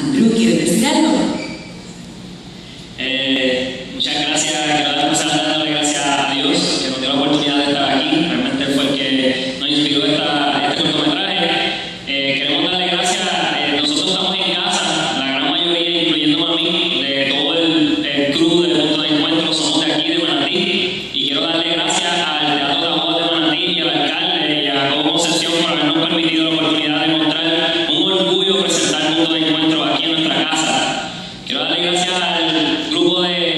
Andrew, ¿quieres decir algo? Muchas gracias. Quiero empezar dándole gracias a Dios que nos dio la oportunidad de estar aquí. Realmente Él fue el que nos inspiró este cortometraje. Queremos darle gracias. Nosotros estamos en casa, la gran mayoría, incluyéndome a mí, de todo el club de Punto de Encuentro, somos de aquí, de Manatí. Y quiero darle gracias al Teatro de la Voz de Manatí y al alcalde y a Cobo Concepción por habernos permitido la oportunidad de mostrar un orgullo presentar Punto de Encuentro aquí en nuestra casa. Quiero darle gracias al grupo de